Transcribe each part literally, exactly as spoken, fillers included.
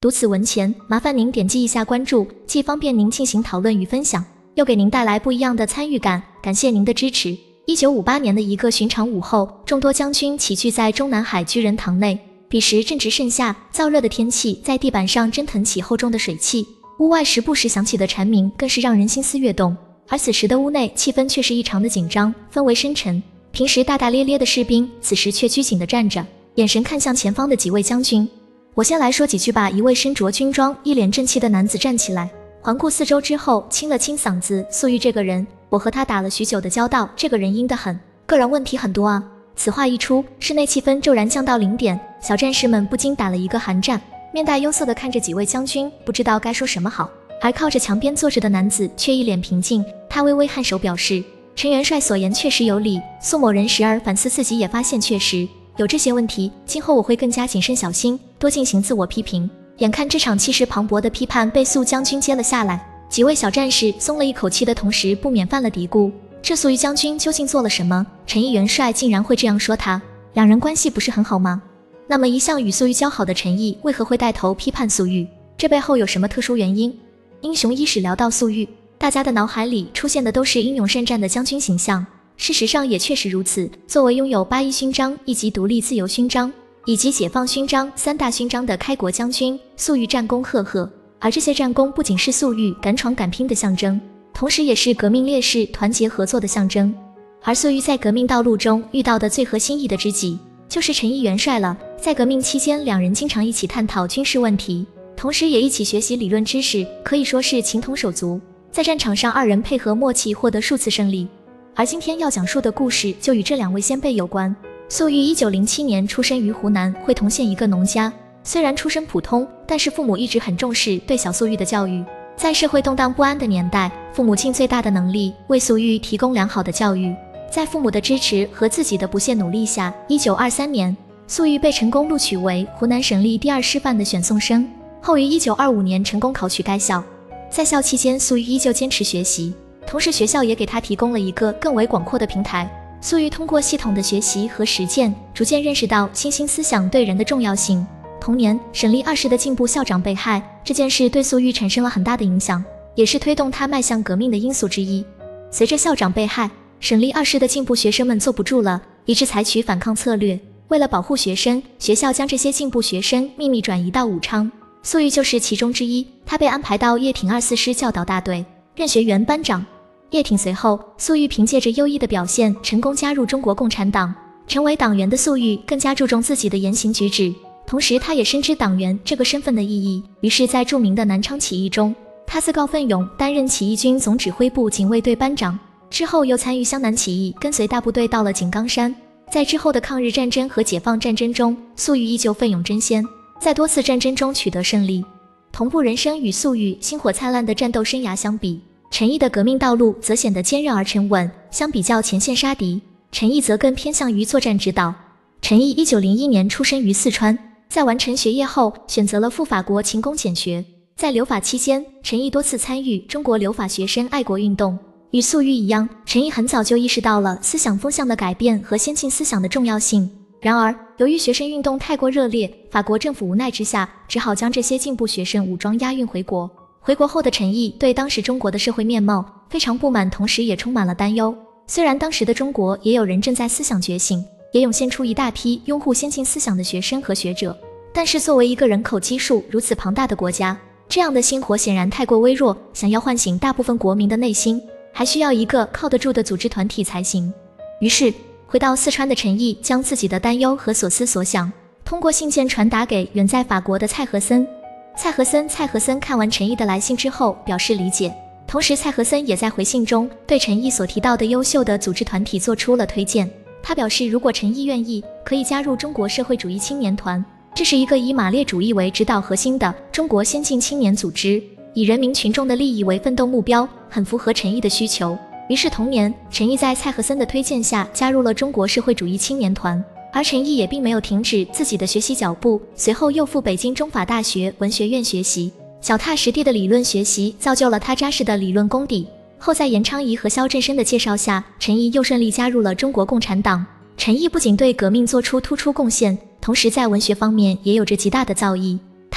读此文前，麻烦您点击一下关注，既方便您进行讨论与分享，又给您带来不一样的参与感，感谢您的支持。一九五八年的一个寻常午后，众多将军齐聚在中南海居仁堂内。彼时正值盛夏，燥热的天气在地板上蒸腾起厚重的水汽，屋外时不时响起的蝉鸣更是让人心思跃动。而此时的屋内气氛却是异常的紧张，氛围深沉。平时大大咧咧的士兵，此时却拘谨地站着，眼神看向前方的几位将军。我先来说几句吧。一位身着军装、一脸正气的男子站起来，环顾四周之后，清了清嗓子：“粟裕这个人，我和他打了许久的交道，这个人阴得很，个人问题很多啊。”此话一出，室内气氛骤然降到零点，小战士们不禁打了一个寒战，面带忧色地看着几位将军，不知道该说什么好。而靠着墙边坐着的男子却一脸平静，他微微颔首表示：“陈元帅所言确实有理。粟某人时而反思自己，也发现确实有这些问题，今后我会更加谨慎小心，多进行自我批评。”眼看这场气势磅礴的批判被粟将军接了下来，几位小战士松了一口气的同时，不免犯了嘀咕：这粟裕将军究竟做了什么？陈毅元帅竟然会这样说他？两人关系不是很好吗？那么一向与粟裕交好的陈毅为何会带头批判粟裕？这背后有什么特殊原因？英雄伊始聊到粟裕，大家的脑海里出现的都是英勇善战的将军形象。事实上也确实如此，作为拥有八一勋章、一级独立自由勋章以及解放勋章三大勋章的开国将军，粟裕战功赫赫。而这些战功不仅是粟裕敢闯敢拼的象征，同时也是革命烈士团结合作的象征。而粟裕在革命道路中遇到的最合心意的知己，就是陈毅元帅了。在革命期间，两人经常一起探讨军事问题，同时也一起学习理论知识，可以说是情同手足。在战场上，二人配合默契，获得数次胜利。而今天要讲述的故事就与这两位先辈有关。粟裕一九零七年出生于湖南会同县一个农家，虽然出身普通，但是父母一直很重视对小粟裕的教育。在社会动荡不安的年代，父母尽最大的能力为粟裕提供良好的教育。在父母的支持和自己的不懈努力下，一九二三年，粟裕被成功录取为湖南省立第二师范的选送生，后于一九二五年成功考取该校。在校期间，粟裕依旧坚持学习，同时学校也给他提供了一个更为广阔的平台。粟裕通过系统的学习和实践，逐渐认识到新兴思想对人的重要性。同年，省立二师的进步校长被害，这件事对粟裕产生了很大的影响，也是推动他迈向革命的因素之一。随着校长被害，省立二师的进步学生们坐不住了，于是采取反抗策略。为了保护学生，学校将这些进步学生秘密转移到武昌，粟裕就是其中之一。他被安排到叶挺二四师教导大队，任学员班长。叶挺随后，粟裕凭借着优异的表现，成功加入中国共产党。成为党员的粟裕更加注重自己的言行举止，同时他也深知党员这个身份的意义。于是在著名的南昌起义中，他自告奋勇担任起义军总指挥部警卫队班长，之后又参与湘南起义，跟随大部队到了井冈山。在之后的抗日战争和解放战争中，粟裕依旧奋勇争先，在多次战争中取得胜利。同步人生与粟裕星火灿烂的战斗生涯相比，陈毅的革命道路则显得坚韧而沉稳。相比较前线杀敌，陈毅则更偏向于作战指导。陈毅一九零一年出生于四川，在完成学业后，选择了赴法国勤工俭学。在留法期间，陈毅多次参与中国留法学生爱国运动。与粟裕一样，陈毅很早就意识到了思想风向的改变和先进思想的重要性。然而，由于学生运动太过热烈，法国政府无奈之下，只好将这些进步学生武装押运回国。回国后的陈毅对当时中国的社会面貌非常不满，同时也充满了担忧。虽然当时的中国也有人正在思想觉醒，也涌现出一大批拥护先进思想的学生和学者，但是作为一个人口基数如此庞大的国家，这样的星火显然太过微弱，想要唤醒大部分国民的内心，还需要一个靠得住的组织团体才行。于是回到四川的陈毅将自己的担忧和所思所想通过信件传达给远在法国的蔡和森。蔡和森蔡和森看完陈毅的来信之后表示理解，同时蔡和森也在回信中对陈毅所提到的优秀的组织团体做出了推荐。他表示，如果陈毅愿意，可以加入中国社会主义青年团，这是一个以马列主义为指导核心的中国先进青年组织，以人民群众的利益为奋斗目标，很符合陈毅的需求。于是同年，陈毅在蔡和森的推荐下加入了中国社会主义青年团。而陈毅也并没有停止自己的学习脚步，随后又赴北京中法大学文学院学习，脚踏实地的理论学习造就了他扎实的理论功底。后在严昌仪和萧振声的介绍下，陈毅又顺利加入了中国共产党。陈毅不仅对革命做出突出贡献，同时在文学方面也有着极大的造诣。他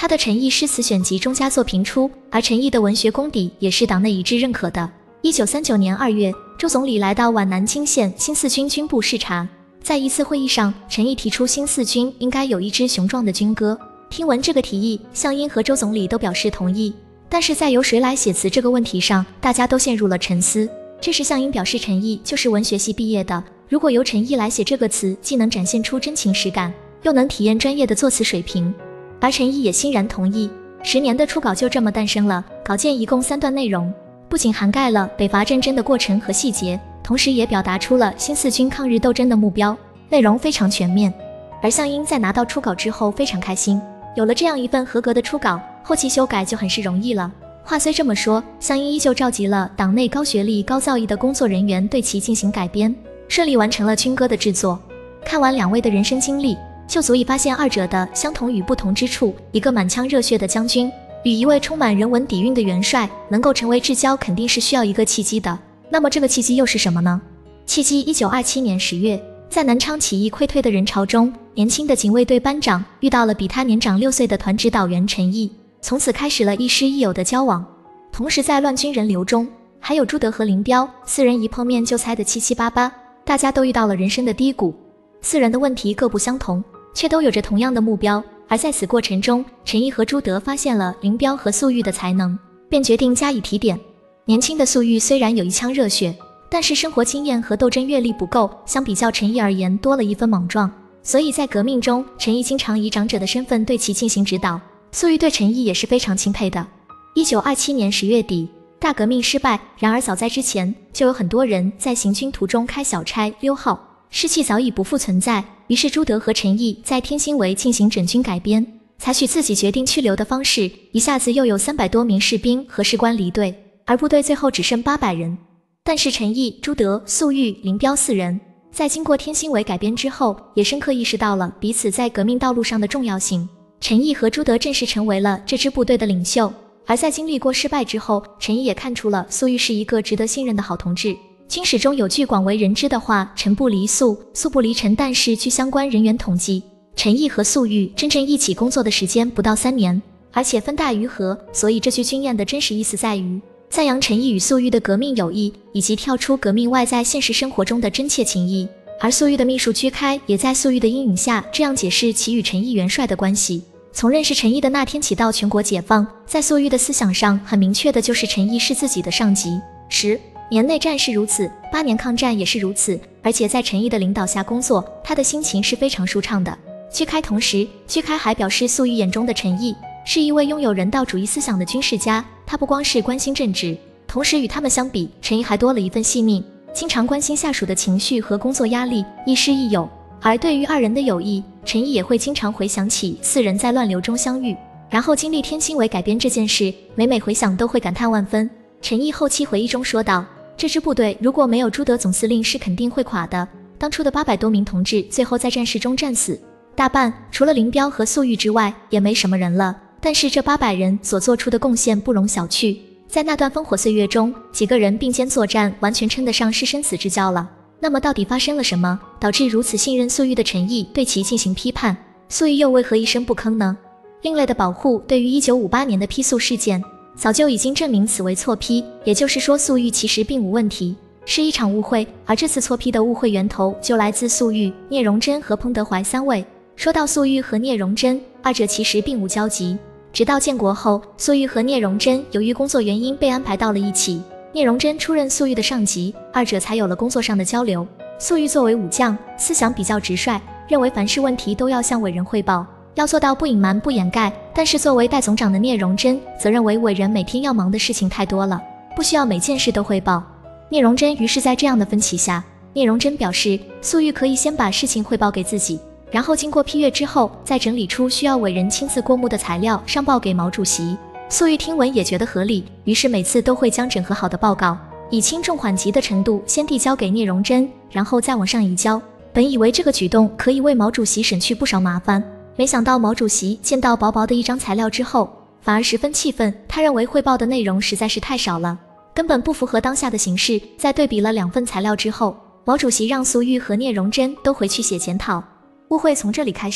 他的陈毅诗词选集中佳作频出，而陈毅的文学功底也是党内一致认可的。一九三九年二月，周总理来到皖南泾县新四军军部视察，在一次会议上，陈毅提出新四军应该有一支雄壮的军歌。听闻这个提议，项英和周总理都表示同意，但是在由谁来写词这个问题上，大家都陷入了沉思。这时项英表示，陈毅就是文学系毕业的，如果由陈毅来写这个词，既能展现出真情实感，又能体验专业的作词水平。而陈毅也欣然同意。十年的初稿就这么诞生了，稿件一共三段内容，不仅涵盖了北伐战争的过程和细节，同时也表达出了新四军抗日斗争的目标，内容非常全面。而项英在拿到初稿之后非常开心，有了这样一份合格的初稿，后期修改就很是容易了。话虽这么说，项英依旧召集了党内高学历、高造诣的工作人员对其进行改编，顺利完成了军歌的制作。看完两位的人生经历，就足以发现二者的相同与不同之处。一个满腔热血的将军，与一位充满人文底蕴的元帅，能够成为至交，肯定是需要一个契机的。那么这个契机又是什么呢？契机一九二七年十月，在南昌起义溃退的人潮中，年轻的警卫队班长遇到了比他年长六岁的团指导员陈毅，从此开始了亦师亦友的交往。同时在乱军人流中，还有朱德和林彪，四人一碰面就猜得七七八八，大家都遇到了人生的低谷。四人的问题各不相同，却都有着同样的目标，而在此过程中，陈毅和朱德发现了林彪和粟裕的才能，便决定加以提点。年轻的粟裕虽然有一腔热血，但是生活经验和斗争阅历不够，相比较陈毅而言多了一分莽撞，所以在革命中，陈毅经常以长者的身份对其进行指导。粟裕对陈毅也是非常钦佩的。一九二七年十月底，大革命失败，然而早在之前，就有很多人在行军途中开小差溜号，士气早已不复存在。于是朱德和陈毅在天兴围进行整军改编，采取自己决定去留的方式，一下子又有三百多名士兵和士官离队，而部队最后只剩八百人。但是陈毅、朱德、粟裕、林彪四人在经过天兴围改编之后，也深刻意识到了彼此在革命道路上的重要性。陈毅和朱德正式成为了这支部队的领袖，而在经历过失败之后，陈毅也看出了粟裕是一个值得信任的好同志。军史中有句广为人知的话，臣不离粟，粟不离臣，但是据相关人员统计，陈毅和粟裕真正一起工作的时间不到三年，而且分大于和，所以这句军谚的真实意思在于赞扬陈毅与粟裕的革命友谊，以及跳出革命外在现实生活中的真切情谊。而粟裕的秘书居开也在粟裕的阴影下这样解释其与陈毅元帅的关系：从认识陈毅的那天起到全国解放，在粟裕的思想上很明确的就是陈毅是自己的上级。十年内战是如此，八年抗战也是如此，而且在陈毅的领导下工作，他的心情是非常舒畅的。居开同时，居开还表示粟裕眼中的陈毅是一位拥有人道主义思想的军事家，他不光是关心政治，同时与他们相比，陈毅还多了一份细腻，经常关心下属的情绪和工作压力，亦师亦友。而对于二人的友谊，陈毅也会经常回想起四人在乱流中相遇，然后经历天兴围改编这件事，每每回想都会感叹万分。陈毅后期回忆中说道，这支部队如果没有朱德总司令是肯定会垮的，当初的八百多名同志最后在战事中战死，大半除了林彪和粟裕之外也没什么人了，但是这八百人所做出的贡献不容小觑，在那段烽火岁月中，几个人并肩作战，完全称得上是生死之交了。那么到底发生了什么，导致如此信任粟裕的陈毅对其进行批判？粟裕又为何一声不吭呢？另类的保护对于一九五八年的批粟事件早就已经证明此为错批，也就是说粟裕其实并无问题，是一场误会，而这次错批的误会源头就来自粟裕、聂荣臻和彭德怀三位。说到粟裕和聂荣臻，二者其实并无交集，直到建国后，粟裕和聂荣臻由于工作原因被安排到了一起，聂荣臻出任粟裕的上级，二者才有了工作上的交流。粟裕作为武将，思想比较直率，认为凡事问题都要向伟人汇报，要做到不隐瞒不掩盖，但是作为代总长的聂荣臻则认为伟人每天要忙的事情太多了，不需要每件事都汇报。聂荣臻于是在这样的分歧下，聂荣臻表示粟裕可以先把事情汇报给自己，然后经过批阅之后再整理出需要伟人亲自过目的材料上报给毛主席。粟裕听闻也觉得合理，于是每次都会将整合好的报告以轻重缓急的程度先递交给聂荣臻，然后再往上移交。本以为这个举动可以为毛主席省去不少麻烦，没想到毛主席见到薄薄的一张材料之后，反而十分气愤，他认为汇报的内容实在是太少了，根本不符合当下的形势。在对比了两份材料之后，毛主席让粟裕和聂荣臻都回去写检讨。误会从这里开始，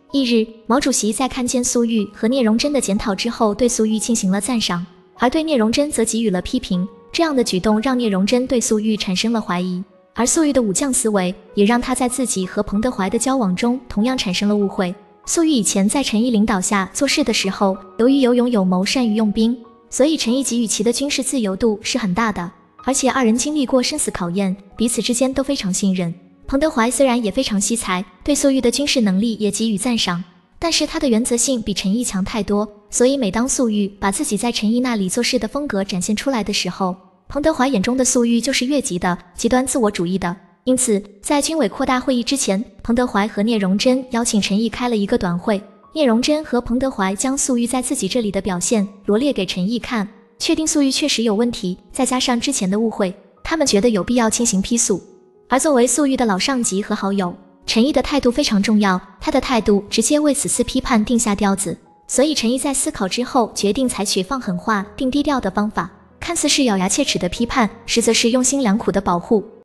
翌日，毛主席在看见粟裕和聂荣臻的检讨之后，对粟裕进行了赞赏，而对聂荣臻则给予了批评。这样的举动让聂荣臻对粟裕产生了怀疑，而粟裕的武将思维也让他在自己和彭德怀的交往中同样产生了误会。粟裕以前在陈毅领导下做事的时候，由于有勇有谋，善于用兵，所以陈毅给予其的军事自由度是很大的，而且二人经历过生死考验，彼此之间都非常信任。彭德怀虽然也非常惜才，对粟裕的军事能力也给予赞赏，但是他的原则性比陈毅强太多，所以每当粟裕把自己在陈毅那里做事的风格展现出来的时候，彭德怀眼中的粟裕就是越级的、极端自我主义的。因此，在军委扩大会议之前，彭德怀和聂荣臻邀请陈毅开了一个短会。聂荣臻和彭德怀将粟裕在自己这里的表现罗列给陈毅看，确定粟裕确实有问题，再加上之前的误会，他们觉得有必要进行批诉。而作为粟裕的老上级和好友，陈毅的态度非常重要，他的态度直接为此次批判定下调子。所以陈毅在思考之后，决定采取放狠话、定低调的方法，看似是咬牙切齿的批判，实则是用心良苦的保护。